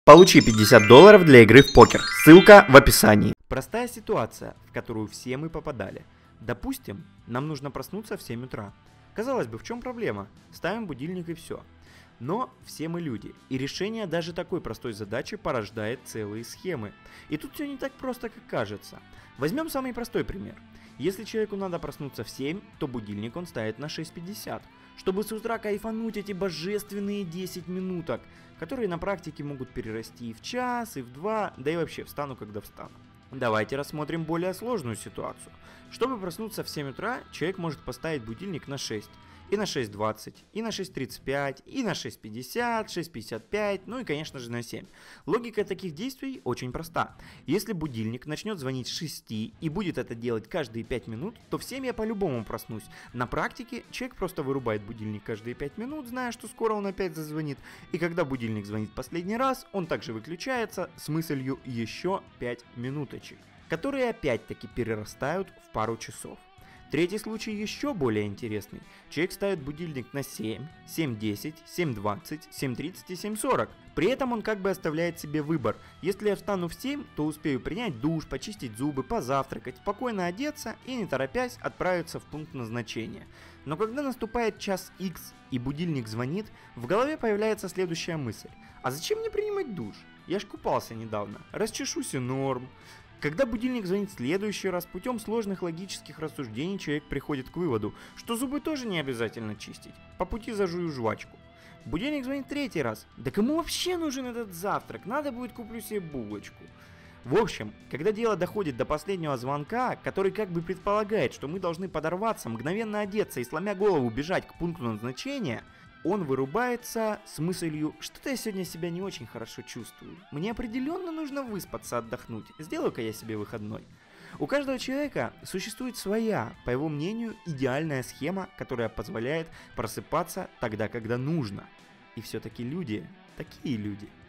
Получи $50 для игры в покер. Ссылка в описании. Простая ситуация, в которую все мы попадали. Допустим, нам нужно проснуться в 7 утра. Казалось бы, в чем проблема? Ставим будильник и все. Но все мы люди, и решение даже такой простой задачи порождает целые схемы. И тут все не так просто, как кажется. Возьмем самый простой пример. Если человеку надо проснуться в 7, то будильник он ставит на 6:50, чтобы с утра кайфануть эти божественные 10 минуток, которые на практике могут перерасти и в час, и в 2, да и вообще встану, когда встану. Давайте рассмотрим более сложную ситуацию. Чтобы проснуться в 7 утра, человек может поставить будильник на 6, и на 6:20, и на 6:35, и на 6:50, 6:55, ну и конечно же на 7. Логика таких действий очень проста. Если будильник начнет звонить с 6 и будет это делать каждые 5 минут, то в 7 я по-любому проснусь. На практике человек просто вырубает будильник каждые 5 минут, зная, что скоро он опять зазвонит. И когда будильник звонит последний раз, он также выключается с мыслью еще 5 минуточек, которые опять-таки перерастают в пару часов. Третий случай еще более интересный. Человек ставит будильник на 7, 7:10, 7:20, 7:30 и 7:40. При этом он как бы оставляет себе выбор. Если я встану в 7, то успею принять душ, почистить зубы, позавтракать, спокойно одеться и не торопясь отправиться в пункт назначения. Но когда наступает час X и будильник звонит, в голове появляется следующая мысль. А зачем мне принимать душ? Я ж купался недавно. Расчешусь и норм. Когда будильник звонит в следующий раз, путем сложных логических рассуждений человек приходит к выводу, что зубы тоже не обязательно чистить. По пути зажую жвачку. Будильник звонит третий раз. Да кому вообще нужен этот завтрак? Надо будет куплю себе булочку. В общем, когда дело доходит до последнего звонка, который как бы предполагает, что мы должны подорваться, мгновенно одеться и сломя голову бежать к пункту назначения, он вырубается с мыслью, что-то я сегодня себя не очень хорошо чувствую. Мне определенно нужно выспаться, отдохнуть. Сделаю-ка я себе выходной. У каждого человека существует своя, по его мнению, идеальная схема, которая позволяет просыпаться тогда, когда нужно. И все-таки люди, такие люди.